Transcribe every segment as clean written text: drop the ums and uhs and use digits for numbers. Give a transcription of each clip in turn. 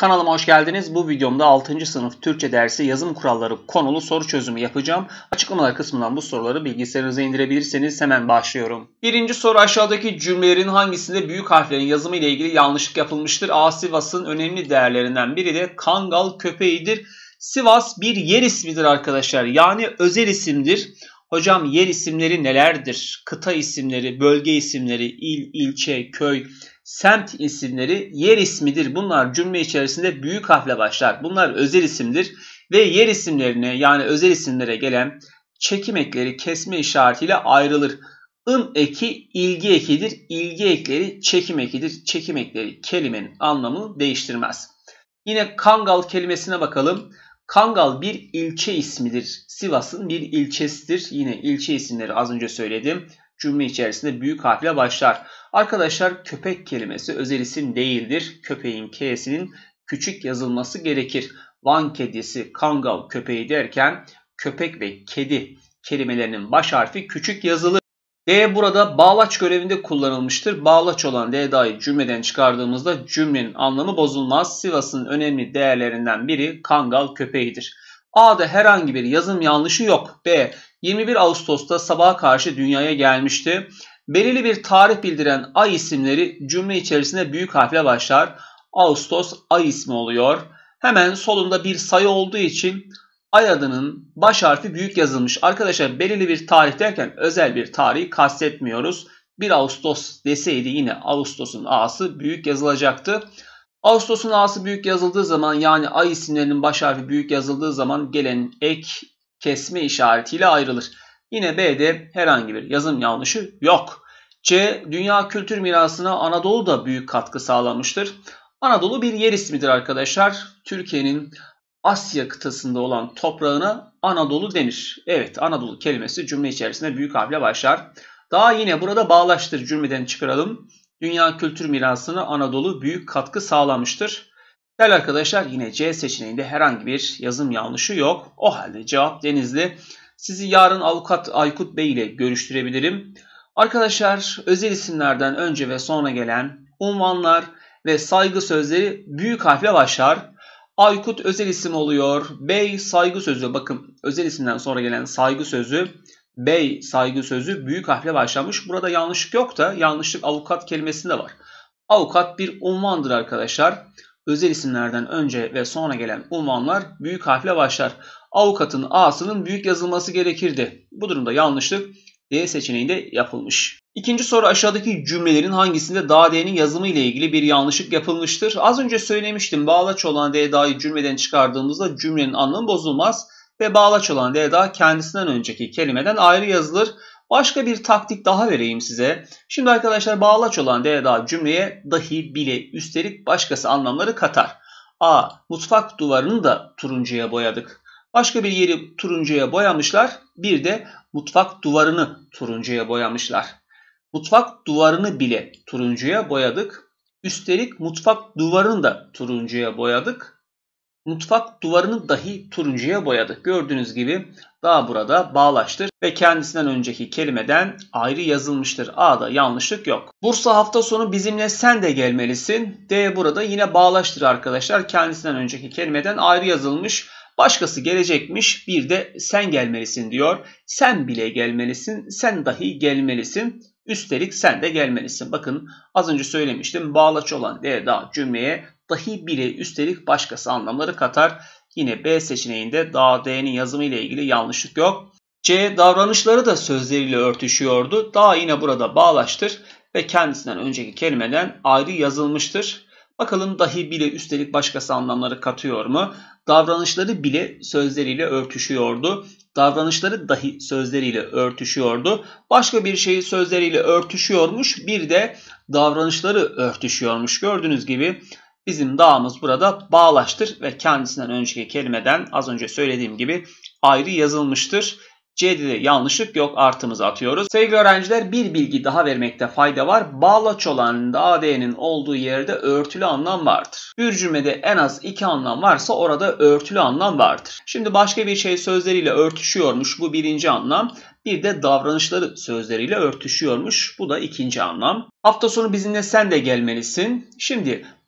Kanalıma hoş geldiniz. Bu videomda 6. sınıf Türkçe dersi yazım kuralları konulu soru çözümü yapacağım. Açıklamalar kısmından bu soruları bilgisayarınıza indirebilirseniz hemen başlıyorum. Birinci soru, aşağıdaki cümlelerin hangisinde büyük harflerin yazımı ile ilgili yanlışlık yapılmıştır? A. Sivas'ın önemli değerlerinden biri de Kangal köpeğidir. Sivas bir yer ismidir arkadaşlar. Yani özel isimdir. Hocam yer isimleri nelerdir? Kıta isimleri, bölge isimleri, il, ilçe, köy, semt isimleri yer ismidir. Bunlar cümle içerisinde büyük harfle başlar. Bunlar özel isimdir ve yer isimlerine yani özel isimlere gelen çekim ekleri kesme işaretiyle ayrılır. ın eki ilgi ekidir. İlgi ekleri çekim ekidir. Çekim ekleri kelimenin anlamını değiştirmez. Yine Kangal kelimesine bakalım. Kangal bir ilçe ismidir. Sivas'ın bir ilçesidir. Yine ilçe isimleri az önce söyledim. Cümle içerisinde büyük harfle başlar. Arkadaşlar köpek kelimesi özel isim değildir. Köpeğin K'sinin küçük yazılması gerekir. Van kedisi, Kangal köpeği derken köpek ve kedi kelimelerinin baş harfi küçük yazılır. D burada bağlaç görevinde kullanılmıştır. Bağlaç olan D'da'yı cümleden çıkardığımızda cümlenin anlamı bozulmaz. Sivas'ın önemli değerlerinden biri Kangal köpeğidir. A'da herhangi bir yazım yanlışı yok. B 21 Ağustos'ta sabaha karşı dünyaya gelmişti. Belirli bir tarih bildiren ay isimleri cümle içerisinde büyük harfle başlar. Ağustos ay ismi oluyor. Hemen solunda bir sayı olduğu için ay adının baş harfi büyük yazılmış. Arkadaşlar belirli bir tarih derken özel bir tarihi kastetmiyoruz. 1 Ağustos deseydi yine Ağustos'un A'sı büyük yazılacaktı. Ağustos'un A'sı büyük yazıldığı zaman yani ay isimlerinin baş harfi büyük yazıldığı zaman gelen ek kesme işaretiyle ayrılır. Yine B'de herhangi bir yazım yanlışı yok. C. Dünya kültür mirasına Anadolu da büyük katkı sağlamıştır. Anadolu bir yer ismidir arkadaşlar. Türkiye'nin Asya kıtasında olan toprağına Anadolu denir. Evet, Anadolu kelimesi cümle içerisinde büyük harfle başlar. Daha yine burada bağlaçtır cümleden çıkaralım. Dünya kültür mirasına Anadolu büyük katkı sağlamıştır. Değerli arkadaşlar yine C seçeneğinde herhangi bir yazım yanlışı yok. O halde cevap Denizli. Sizi yarın avukat Aykut Bey ile görüştürebilirim. Arkadaşlar özel isimlerden önce ve sonra gelen unvanlar ve saygı sözleri büyük harfle başlar. Aykut özel isim oluyor. Bey saygı sözü. Bakın özel isimden sonra gelen saygı sözü. Bey saygı sözü büyük harfle başlamış. Burada yanlışlık yok da yanlışlık avukat kelimesinde var. Avukat bir unvandır arkadaşlar. Özel isimlerden önce ve sonra gelen unvanlar büyük harfle başlar. Avukatın A'sının büyük yazılması gerekirdi. Bu durumda yanlışlık D seçeneğinde yapılmış. İkinci soru, aşağıdaki cümlelerin hangisinde da D'nin yazımı ile ilgili bir yanlışlık yapılmıştır? Az önce söylemiştim, bağlaç olan D'da'yı cümleden çıkardığımızda cümlenin anlamı bozulmaz ve bağlaç olan D'da kendisinden önceki kelimeden ayrı yazılır. Başka bir taktik daha vereyim size. Şimdi arkadaşlar bağlaç olan D'da cümleye dahi, bile, üstelik başkası anlamları katar. A. Mutfak duvarını da turuncuya boyadık. Başka bir yeri turuncuya boyamışlar. Bir de mutfak duvarını turuncuya boyamışlar. Mutfak duvarını bile turuncuya boyadık. Üstelik mutfak duvarını da turuncuya boyadık. Mutfak duvarını dahi turuncuya boyadık. Gördüğünüz gibi daha burada bağlaçtır ve kendisinden önceki kelimeden ayrı yazılmıştır. A'da yanlışlık yok. Bursa hafta sonu bizimle sen de gelmelisin. D burada yine bağlaçtır arkadaşlar. Kendisinden önceki kelimeden ayrı yazılmış. Başkası gelecekmiş, bir de sen gelmelisin diyor. Sen bile gelmelisin, sen dahi gelmelisin. Üstelik sen de gelmelisin. Bakın az önce söylemiştim. Bağlaç olan D'da cümleye dahi, bile, üstelik başkası anlamları katar. Yine B seçeneğinde da D'nin yazımı ile ilgili yanlışlık yok. C davranışları da sözleriyle örtüşüyordu. Da yine burada bağlaçtır ve kendisinden önceki kelimeden ayrı yazılmıştır. Bakalım dahi, bile, üstelik başkası anlamları katıyor mu? Davranışları bile sözleriyle örtüşüyordu. Davranışları dahi sözleriyle örtüşüyordu. Başka bir şey sözleriyle örtüşüyormuş. Bir de davranışları örtüşüyormuş. Gördüğünüz gibi bizim da'mız burada bağlaçtır ve kendisinden önceki kelimeden az önce söylediğim gibi ayrı yazılmıştır. C'de de yanlışlık yok, artımızı atıyoruz. Sevgili öğrenciler, bir bilgi daha vermekte fayda var. Bağlaç olan da D'nin olduğu yerde örtülü anlam vardır. Bir cümlede en az iki anlam varsa orada örtülü anlam vardır. Şimdi başka bir şey sözleriyle örtüşüyormuş, bu birinci anlam. Bir de davranışları sözleriyle örtüşüyormuş, bu da ikinci anlam. Hafta sonu bizimle sen de gelmelisin. Şimdi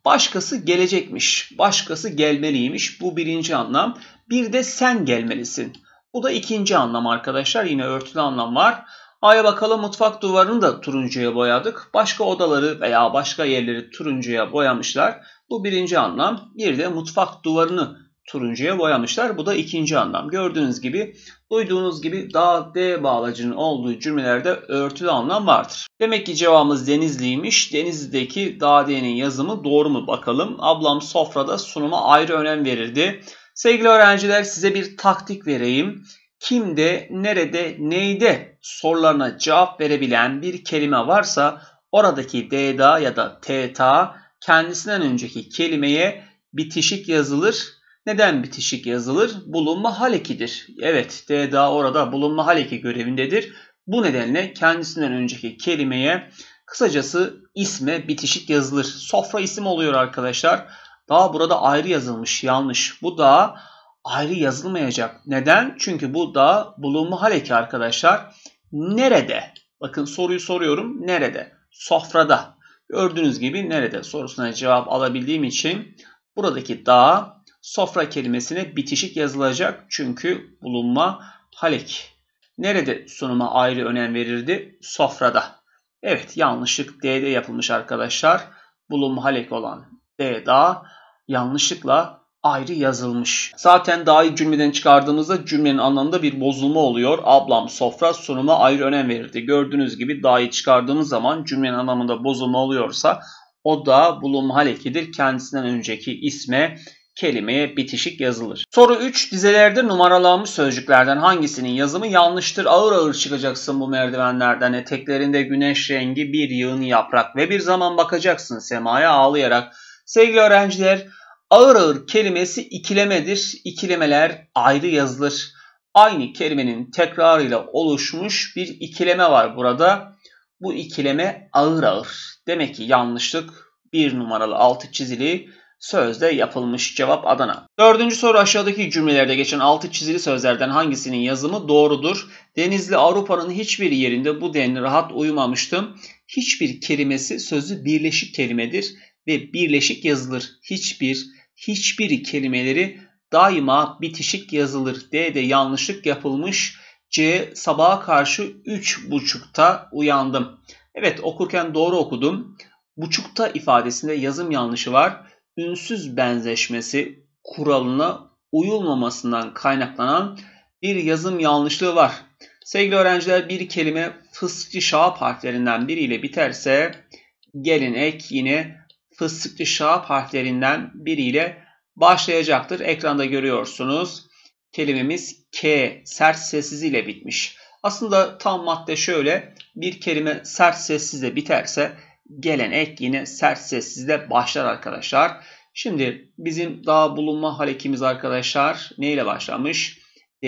Başkası gelecekmiş. Başkası gelmeliymiş. Bu birinci anlam. Bir de sen gelmelisin. Bu da ikinci anlam arkadaşlar. Yine örtülü anlam var. A'ya bakalım, mutfak duvarını da turuncuya boyadık. Başka odaları veya başka yerleri turuncuya boyamışlar. Bu birinci anlam. Bir de mutfak duvarını turuncuya boyamışlar. Bu da ikinci anlam. Gördüğünüz gibi, duyduğunuz gibi da D bağlacının olduğu cümlelerde örtülü anlam vardır. Demek ki cevabımız Denizli'ymiş. Denizli'deki da D'nin yazımı doğru mu bakalım. Ablam sofrada sunuma ayrı önem verirdi. Sevgili öğrenciler, size bir taktik vereyim. Kimde, nerede, neyde sorularına cevap verebilen bir kelime varsa oradaki DDA ya da TTA kendisinden önceki kelimeye bitişik yazılır. Neden bitişik yazılır? Bulunma hal ekidir. Evet, DDA orada bulunma hal eki görevindedir. Bu nedenle kendisinden önceki kelimeye, kısacası isme bitişik yazılır. Sofra isim oluyor arkadaşlar. Daha burada ayrı yazılmış, yanlış. Bu da ayrı yazılmayacak. Neden? Çünkü bu da bulunma hal eki arkadaşlar. Nerede? Bakın soruyu soruyorum. Nerede? Sofrada. Gördüğünüz gibi nerede sorusuna cevap alabildiğim için buradaki da sofra kelimesine bitişik yazılacak. Çünkü bulunma hal eki. Nerede sunuma ayrı önem verirdi? Sofrada. Evet, yanlışlık D'de yapılmış arkadaşlar. Bulunma hal eki olan D da yanlışlıkla ayrı yazılmış. Zaten da'yı cümleden çıkardığımızda cümlenin anlamında bir bozulma oluyor. Ablam sofra sunuma ayrı önem verirdi. Gördüğünüz gibi da'yı çıkardığımız zaman cümlenin anlamında bozulma oluyorsa o da bulunma hal ekidir. Kendisinden önceki isme, kelimeye bitişik yazılır. Soru 3. Dizelerde numaralanmış sözcüklerden hangisinin yazımı yanlıştır? Ağır ağır çıkacaksın bu merdivenlerden. Eteklerinde güneş rengi bir yığın yaprak ve bir zaman bakacaksın semaya ağlayarak. Sevgili öğrenciler, ağır ağır kelimesi ikilemedir. İkilemeler ayrı yazılır. Aynı kelimenin tekrarıyla oluşmuş bir ikileme var burada. Bu ikileme ağır ağır. Demek ki yanlışlık 1 numaralı altı çizili sözde yapılmış. Cevap Adana. Dördüncü soru, aşağıdaki cümlelerde geçen altı çizili sözlerden hangisinin yazımı doğrudur? Denizli Avrupa'nın hiçbir yerinde bu denli rahat uyumamıştım. Hiçbir kelimesi sözü birleşik kelimedir ve birleşik yazılır. Hiçbir kelimeleri daima bitişik yazılır. D'de yanlışlık yapılmış. C, sabaha karşı 3.30'da uyandım. Evet, okurken doğru okudum. Buçukta ifadesinde yazım yanlışı var. Ünsüz benzeşmesi kuralına uyulmamasından kaynaklanan bir yazım yanlışlığı var. Sevgili öğrenciler, bir kelime fıstıkçı şahap harflerinden biriyle biterse gelin ek yine fıstıkçı şahap harflerinden biriyle başlayacaktır. Ekranda görüyorsunuz. Kelimemiz K sert sessiz ile bitmiş. Aslında tam madde şöyle: bir kelime sert sessizle biterse gelen ek yine sert sessizle başlar arkadaşlar. Şimdi bizim daha bulunma hal ekimiz arkadaşlar neyle başlamış?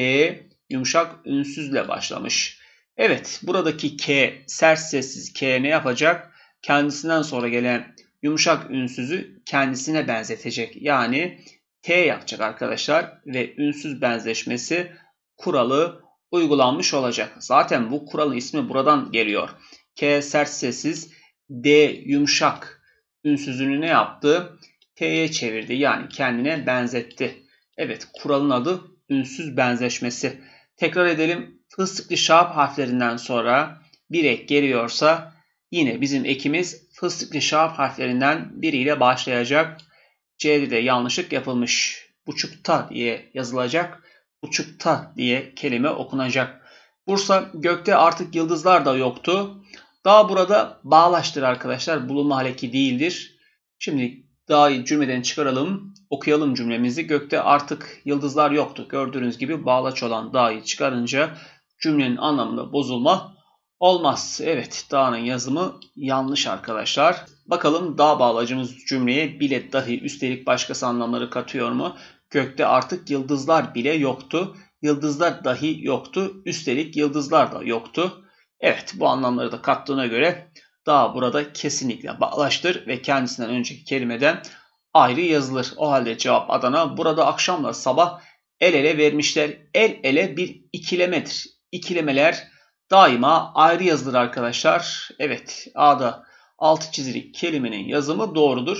D yumuşak ünsüzle başlamış. Evet, buradaki K sert sessiz K ne yapacak? Kendisinden sonra gelen yumuşak ünsüzü kendisine benzetecek. Yani T yapacak arkadaşlar ve ünsüz benzeşmesi kuralı uygulanmış olacak. Zaten bu kuralın ismi buradan geliyor. K sert sessiz, D yumuşak ünsüzünü ne yaptı? T'ye çevirdi. Yani kendine benzetti. Evet, kuralın adı ünsüz benzeşmesi. Tekrar edelim. Fıstıklı şahap harflerinden sonra bir ek geliyorsa yine bizim ekimiz fıstıklı şahap harflerinden biriyle başlayacak. C'de de yanlışlık yapılmış. Buçukta diye yazılacak. Buçukta diye kelime okunacak. Bursa gökte artık yıldızlar da yoktu. Daha burada bağlaçtır arkadaşlar. Bulunma hal eki değildir. Şimdi daha cümleden çıkaralım. Okuyalım cümlemizi. Gökte artık yıldızlar yoktu. Gördüğünüz gibi bağlaç olan da'yı çıkarınca cümlenin anlamında bozulma olmaz. Evet, da'nın yazımı yanlış arkadaşlar. Bakalım da bağlacımız cümleye bile dahi üstelik başkası anlamları katıyor mu? Gökte artık yıldızlar bile yoktu. Yıldızlar dahi yoktu. Üstelik yıldızlar da yoktu. Evet, bu anlamları da kattığına göre da burada kesinlikle bağlaçtır ve kendisinden önceki kelimeden ayrı yazılır. O halde cevap Adana. Burada akşamla sabah el ele vermişler. El ele bir ikilemedir. İkilemeler daima ayrı yazılır arkadaşlar. Evet, A'da altı çizili kelimenin yazımı doğrudur.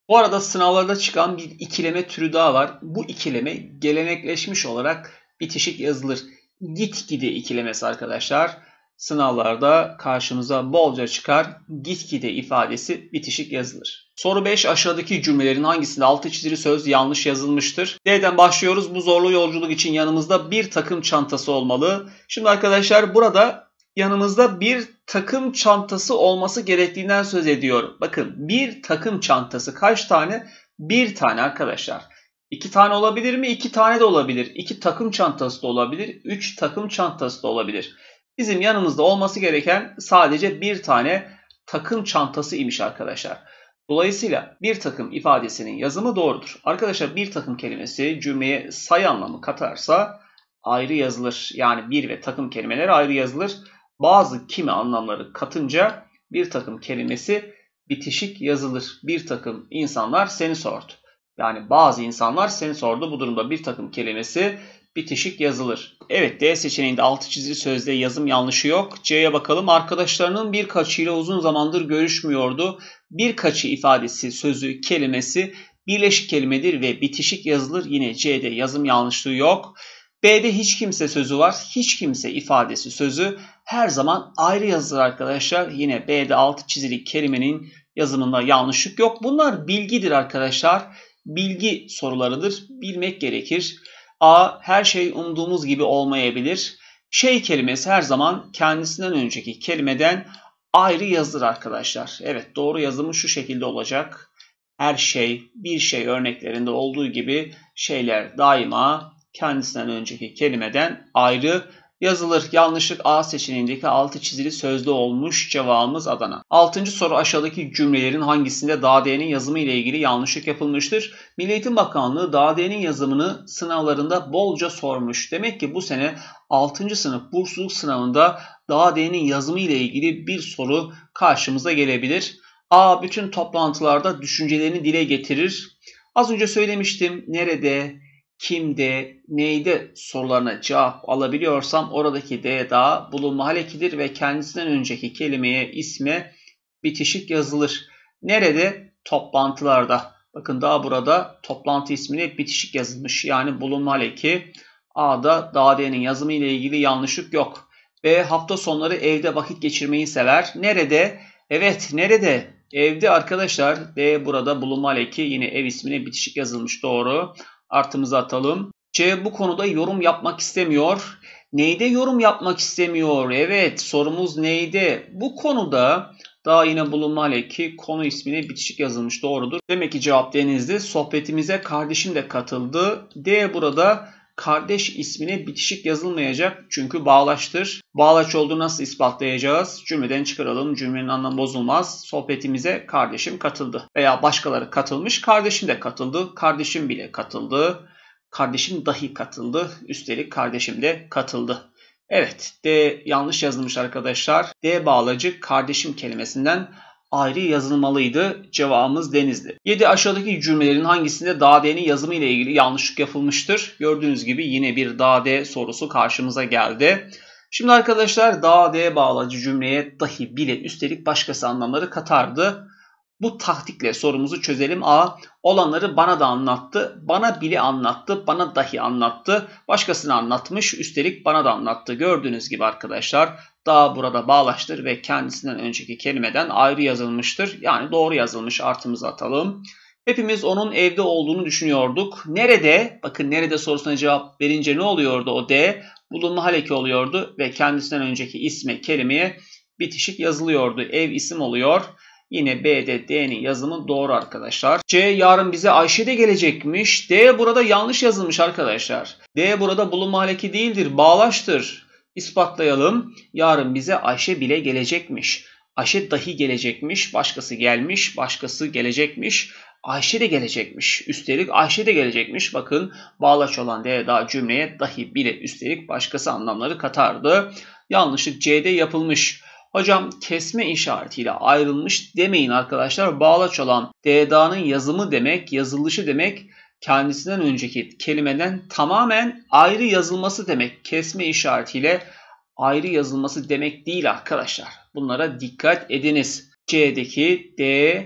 Bu arada sınavlarda çıkan bir ikileme türü daha var. Bu ikileme gelenekleşmiş olarak bitişik yazılır. Gitgide ikilemesi arkadaşlar. Sınavlarda karşımıza bolca çıkar. Gitgide ifadesi bitişik yazılır. Soru 5. Aşağıdaki cümlelerin hangisinde altı çizili söz yanlış yazılmıştır? D'den başlıyoruz. Bu zorlu yolculuk için yanımızda bir takım çantası olmalı. Şimdi arkadaşlar burada yanımızda bir takım çantası olması gerektiğinden söz ediyor. Bakın bir takım çantası kaç tane? Bir tane arkadaşlar. 2 tane olabilir mi? 2 tane de olabilir. 2 takım çantası da olabilir. 3 takım çantası da olabilir. Bizim yanımızda olması gereken sadece bir tane takım çantası imiş arkadaşlar. Dolayısıyla bir takım ifadesinin yazımı doğrudur. Arkadaşlar bir takım kelimesi cümleye sayı anlamı katarsa ayrı yazılır. Yani bir ve takım kelimeler ayrı yazılır. Bazı kimi anlamları katınca bir takım kelimesi bitişik yazılır. Bir takım insanlar seni sordu. Yani bazı insanlar seni sordu. Bu durumda bir takım kelimesi bitişik yazılır. Evet, D seçeneğinde altı çizili sözde yazım yanlışı yok. C'ye bakalım. Arkadaşlarının birkaçıyla uzun zamandır görüşmüyordu. Birkaçı ifadesi, sözü, kelimesi birleşik kelimedir ve bitişik yazılır. Yine C'de yazım yanlışlığı yok. B'de hiç kimse sözü var. Hiç kimse ifadesi, sözü her zaman ayrı yazılır arkadaşlar. Yine B'de altı çizili kelimenin yazımında yanlışlık yok. Bunlar bilgidir arkadaşlar. Bilgi sorularıdır. Bilmek gerekir. A. Her şey umduğumuz gibi olmayabilir. Şey kelimesi her zaman kendisinden önceki kelimeden ayrı yazılır arkadaşlar. Evet, doğru yazımı şu şekilde olacak. Her şey, bir şey örneklerinde olduğu gibi şeyler daima kendisinden önceki kelimeden ayrı yazılır. Yanlışlık A seçeneğindeki altı çizili sözlü olmuş. Cevabımız Adana. 6. soru aşağıdaki cümlelerin hangisinde DAD'nin yazımı ile ilgili yanlışlık yapılmıştır? Milli Eğitim Bakanlığı DAD'nin yazımını sınavlarında bolca sormuş. Demek ki bu sene 6. sınıf bursluluk sınavında DAD'nin yazımı ile ilgili bir soru karşımıza gelebilir. A. Bütün toplantılarda düşüncelerini dile getirir. Az önce söylemiştim. Nerede, kimde, neyde sorularına cevap alabiliyorsam oradaki D daha bulunma hal ekidir ve kendisinden önceki kelimeye, isme bitişik yazılır. Nerede? Toplantılarda. Bakın daha burada toplantı ismine bitişik yazılmış. Yani bulunma hal eki. A'da DAD'nin yazımı ile ilgili yanlışlık yok. B. Hafta sonları evde vakit geçirmeyi sever. Nerede? Evet, nerede? Evde arkadaşlar. D burada bulunma hal eki. Yine ev ismine bitişik yazılmış. Doğru. Artımızı atalım. C. Bu konuda yorum yapmak istemiyor. Neyde yorum yapmak istemiyor? Evet, sorumuz neyde? Bu konuda daha yine bulunma hal eki, konu ismine bitişik yazılmış. Doğrudur. Demek ki cevap Deniz'di. Sohbetimize kardeşim de katıldı. D burada kardeş ismine bitişik yazılmayacak. Çünkü bağlaçtır. Bağlaç olduğunu nasıl ispatlayacağız? Cümleden çıkaralım. Cümlenin anlamı bozulmaz. Sohbetimize kardeşim katıldı. Veya başkaları katılmış. Kardeşim de katıldı. Kardeşim bile katıldı. Kardeşim dahi katıldı. Üstelik kardeşim de katıldı. Evet, D yanlış yazılmış arkadaşlar. D bağlacı kardeşim kelimesinden ayrı yazılmalıydı. Cevabımız Denizli. 7. Aşağıdaki cümlelerin hangisinde DAD'nin yazımı ile ilgili yanlışlık yapılmıştır? Gördüğünüz gibi yine bir DAD sorusu karşımıza geldi. Şimdi arkadaşlar DAD bağlacı cümleye dahi, bile, üstelik başkası anlamları katardı. Bu taktikle sorumuzu çözelim. A. Olanları bana da anlattı. Bana bile anlattı. Bana dahi anlattı. Başkasına anlatmış. Üstelik bana da anlattı. Gördüğünüz gibi arkadaşlar da burada bağlaçtır ve kendisinden önceki kelimeden ayrı yazılmıştır. Yani doğru yazılmış. Artımızı atalım. Hepimiz onun evde olduğunu düşünüyorduk. Nerede? Bakın nerede sorusuna cevap verince ne oluyordu o D? Bulunma hal eki oluyordu ve kendisinden önceki isme, kelimeye bitişik yazılıyordu. Ev isim oluyor. Yine B'de D'nin yazımı doğru arkadaşlar. C. Yarın bize Ayşe de gelecekmiş. D burada yanlış yazılmış arkadaşlar. D burada bulunma hal eki değildir. Bağlaçtır. İspatlayalım. Yarın bize Ayşe bile gelecekmiş. Ayşe dahi gelecekmiş. Başkası gelmiş. Başkası gelecekmiş. Ayşe de gelecekmiş. Üstelik Ayşe de gelecekmiş. Bakın bağlaç olan D daha cümleye dahi, bile, üstelik başkası anlamları katardı. Yanlışlık C'de yapılmış. Hocam kesme işaretiyle ayrılmış demeyin arkadaşlar. Bağlaç olan D'danın yazımı demek, yazılışı demek, kendisinden önceki kelimeden tamamen ayrı yazılması demek. Kesme işaretiyle ayrı yazılması demek değil arkadaşlar. Bunlara dikkat ediniz. C'deki D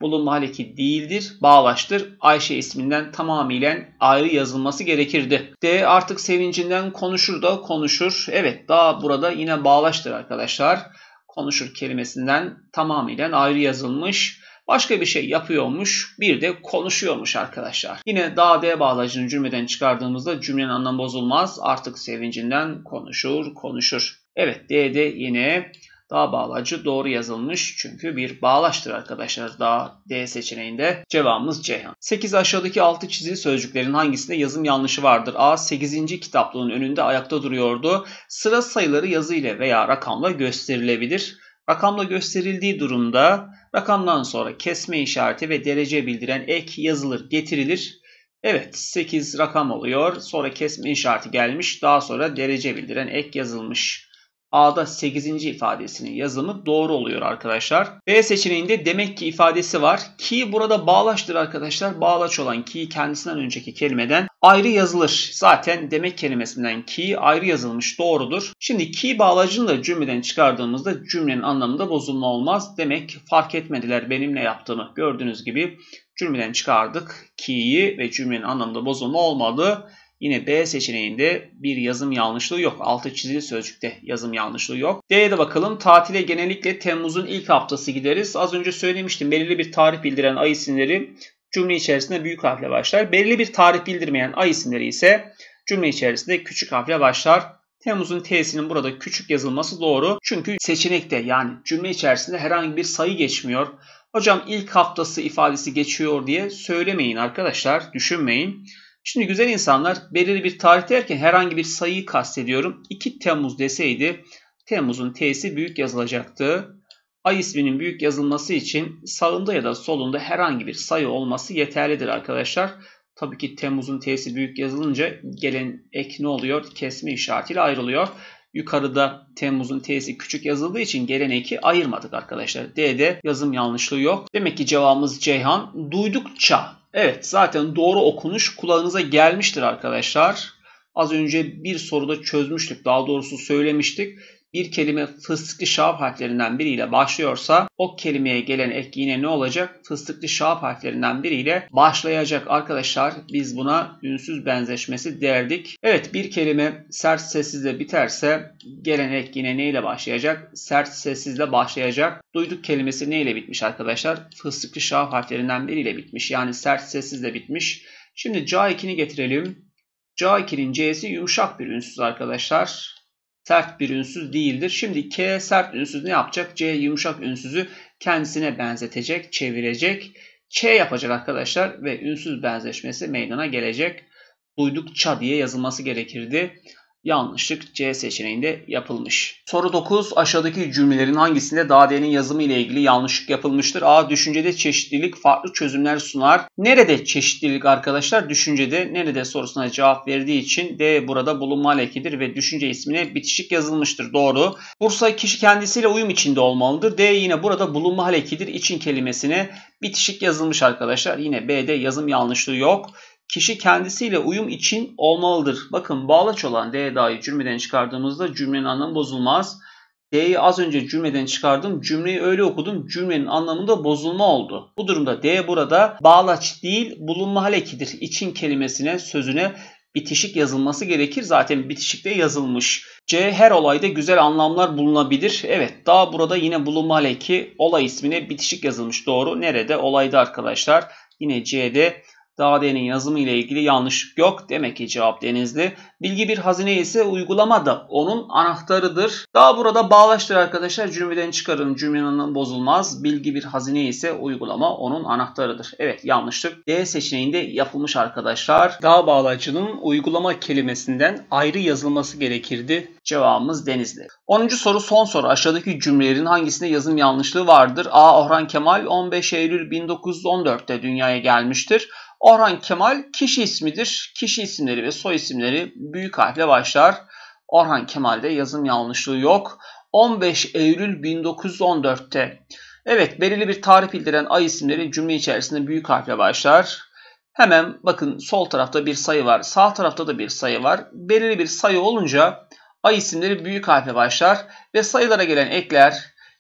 bulunma hal eki değildir, bağlaçtır. Ayşe isminden tamamıyla ayrı yazılması gerekirdi. D artık sevincinden konuşur da konuşur. Evet, daha burada yine bağlaçtır arkadaşlar. Konuşur kelimesinden tamamıyla ayrı yazılmış. Başka bir şey yapıyormuş, bir de konuşuyormuş arkadaşlar. Yine da D bağlacını cümleden çıkardığımızda cümlenin anlamı bozulmaz. Artık sevincinden konuşur. Evet, D'de yine da bağlacı doğru yazılmış. Çünkü bir bağlaçtır arkadaşlar. Da D seçeneğinde cevabımız Ceyhan. 8 aşağıdaki altı çizili sözcüklerin hangisinde yazım yanlışı vardır? A. 8. kitaplığın önünde ayakta duruyordu. Sıra sayıları yazı ile veya rakamla gösterilebilir. Rakamla gösterildiği durumda rakamdan sonra kesme işareti ve derece bildiren ek yazılır, getirilir. Evet, 8 rakam oluyor. Sonra kesme işareti gelmiş. Daha sonra derece bildiren ek yazılmış. A'da 8. ifadesinin yazımı doğru oluyor arkadaşlar. B seçeneğinde demek ki ifadesi var. Ki burada bağlaçtır arkadaşlar. Bağlaç olan ki kendisinden önceki kelimeden ayrı yazılır. Zaten demek kelimesinden ki ayrı yazılmış, doğrudur. Şimdi ki bağlacını da cümleden çıkardığımızda cümlenin anlamında bozulma olmaz. Demek fark etmediler benim ne yaptığımı. Gördüğünüz gibi cümleden çıkardık ki'yi ve cümlenin anlamında bozulma olmadı. Yine B seçeneğinde bir yazım yanlışlığı yok. Altı çizili sözcükte yazım yanlışlığı yok. D'ye de bakalım. Tatile genellikle Temmuz'un ilk haftası gideriz. Az önce söylemiştim. Belirli bir tarih bildiren ay isimleri cümle içerisinde büyük harfle başlar. Belirli bir tarih bildirmeyen ay isimleri ise cümle içerisinde küçük harfle başlar. Temmuz'un T'sinin burada küçük yazılması doğru. Çünkü seçenekte yani cümle içerisinde herhangi bir sayı geçmiyor. Hocam ilk haftası ifadesi geçiyor diye söylemeyin arkadaşlar. Düşünmeyin. Şimdi güzel insanlar, belirli bir tarih derken herhangi bir sayıyı kastediyorum. 2 Temmuz deseydi Temmuz'un T'si büyük yazılacaktı. Ay isminin büyük yazılması için sağında ya da solunda herhangi bir sayı olması yeterlidir arkadaşlar. Tabii ki Temmuz'un T'si büyük yazılınca gelen ek ne oluyor? Kesme işaretiyle ayrılıyor. Yukarıda Temmuz'un T'si küçük yazıldığı için gelen eki ayırmadık arkadaşlar. D'de yazım yanlışlığı yok. Demek ki cevabımız Ceyhan. Duydukça. Evet, zaten doğru okunuş kulağınıza gelmiştir arkadaşlar. Az önce bir soruda çözmüştük. Daha doğrusu söylemiştik. Bir kelime fıstıklı şahap harflerinden biriyle başlıyorsa o kelimeye gelen ek yine ne olacak? Fıstıklı şahap harflerinden biriyle başlayacak arkadaşlar. Biz buna ünsüz benzeşmesi derdik. Evet, bir kelime sert sessizle biterse gelen ek yine neyle başlayacak? Sert sessizle başlayacak. Duyduk kelimesi neyle bitmiş arkadaşlar? Fıstıklı şahap harflerinden biriyle bitmiş. Yani sert sessizle bitmiş. Şimdi C2'ni getirelim. C2'nin C'si yumuşak bir ünsüz arkadaşlar. Sert bir ünsüz değildir. Şimdi K sert ünsüz ne yapacak? C yumuşak ünsüzü kendisine benzetecek, çevirecek. Ç yapacak arkadaşlar ve ünsüz benzeşmesi meydana gelecek. Duydukça diye yazılması gerekirdi. Yanlışlık C seçeneğinde yapılmış. Soru 9. Aşağıdaki cümlelerin hangisinde D'nin yazımı ile ilgili yanlışlık yapılmıştır? A. Düşüncede çeşitlilik farklı çözümler sunar. Nerede çeşitlilik arkadaşlar? Düşüncede nerede sorusuna cevap verdiği için D burada bulunma hal ekidir ve düşünce ismine bitişik yazılmıştır. Doğru. Bursa kişi kendisiyle uyum içinde olmalıdır. D yine burada bulunma hal ekidir. İçin kelimesine bitişik yazılmış arkadaşlar. Yine B'de yazım yanlışlığı yok. Kişi kendisiyle uyum için olmalıdır. Bakın bağlaç olan D'yi cümleden çıkardığımızda cümlenin anlamı bozulmaz. D'yi az önce cümleden çıkardım. Cümleyi öyle okudum. Cümlenin anlamında bozulma oldu. Bu durumda D burada bağlaç değil bulunma hal ekidir. İçin kelimesine, sözüne bitişik yazılması gerekir. Zaten bitişikte yazılmış. C her olayda güzel anlamlar bulunabilir. Evet, daha burada yine bulunma hal eki olay ismine bitişik yazılmış. Doğru. Nerede? Olayda arkadaşlar. Yine C'de D'nin yazımı ile ilgili yanlışlık yok. Demek ki cevap Denizli. Bilgi bir hazine ise uygulama da onun anahtarıdır. Daha burada bağlaçtır arkadaşlar. Cümleden çıkarın. Cümlenin anlamı bozulmaz. Bilgi bir hazine ise uygulama onun anahtarıdır. Evet, yanlışlık D seçeneğinde yapılmış arkadaşlar. Dağ bağlacının uygulama kelimesinden ayrı yazılması gerekirdi. Cevabımız Denizli. 10. soru son soru. Aşağıdaki cümlelerin hangisinde yazım yanlışlığı vardır? A. Orhan Kemal 15 Eylül 1914'te dünyaya gelmiştir. Orhan Kemal kişi ismidir. Kişi isimleri ve soy isimleri büyük harfle başlar. Orhan Kemal'de yazım yanlışlığı yok. 15 Eylül 1914'te. Evet, belirli bir tarih bildiren ay isimleri cümle içerisinde büyük harfle başlar. Hemen bakın, sol tarafta bir sayı var. Sağ tarafta da bir sayı var. Belirli bir sayı olunca ay isimleri büyük harfle başlar. Ve sayılara gelen ekler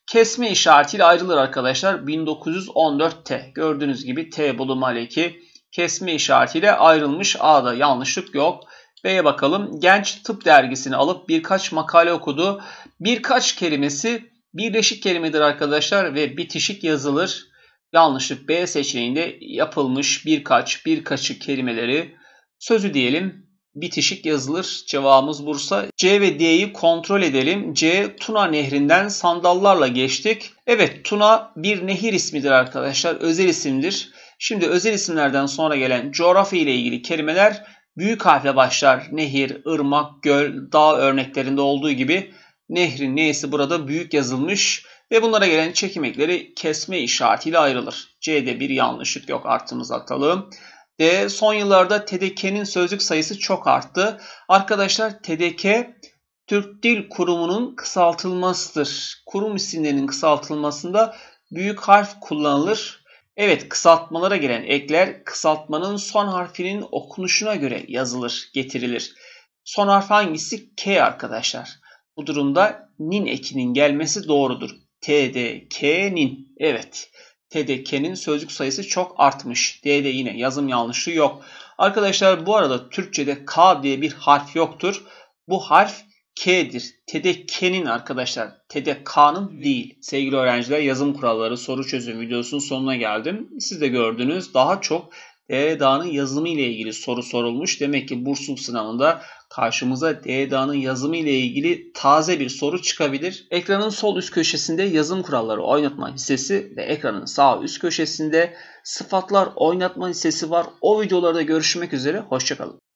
kesme işaretiyle ayrılır arkadaşlar. 1914 T. Gördüğünüz gibi T bölü eki kesme işaretiyle ayrılmış. A'da yanlışlık yok. B'ye bakalım. Genç Tıp dergisini alıp birkaç makale okudu. Birkaç kelimesi birleşik kelimedir arkadaşlar ve bitişik yazılır. Yanlışlık B seçeneğinde yapılmış birkaçı kelimeleri sözü diyelim. Bitişik yazılır. Cevabımız Bursa. C ve D'yi kontrol edelim. C, Tuna Nehri'nden sandallarla geçtik. Evet, Tuna bir nehir ismidir arkadaşlar. Özel isimdir. Şimdi özel isimlerden sonra gelen coğrafya ile ilgili kelimeler büyük harfle başlar. Nehir, ırmak, göl, dağ örneklerinde olduğu gibi nehrin neyse burada büyük yazılmış ve bunlara gelen çekim ekleri kesme işaretiyle ayrılır. C'de bir yanlışlık yok. Artımızı atalım. D, son yıllarda TDK'nin sözlük sayısı çok arttı. Arkadaşlar TDK Türk Dil Kurumu'nun kısaltılmasıdır. Kurum isimlerinin kısaltılmasında büyük harf kullanılır. Evet, kısaltmalara gelen ekler kısaltmanın son harfinin okunuşuna göre yazılır, getirilir. Son harf hangisi? K arkadaşlar. Bu durumda nin ekinin gelmesi doğrudur. TDK'nin. Evet. TDK'nin sözcük sayısı çok artmış. D'de yine yazım yanlışlığı yok. Arkadaşlar bu arada Türkçe'de K diye bir harf yoktur. Bu harf K'dir. TDK'nin arkadaşlar. TDK'nın değil. Sevgili öğrenciler, yazım kuralları soru çözüm videosunun sonuna geldim. Siz de gördünüz, daha çok DDA'nın yazımı ile ilgili soru sorulmuş. Demek ki bursluluk sınavında karşımıza DDA'nın yazımı ile ilgili taze bir soru çıkabilir. Ekranın sol üst köşesinde yazım kuralları oynatma hissesi ve ekranın sağ üst köşesinde sıfatlar oynatma hissesi var. O videolarda görüşmek üzere. Hoşça kalın.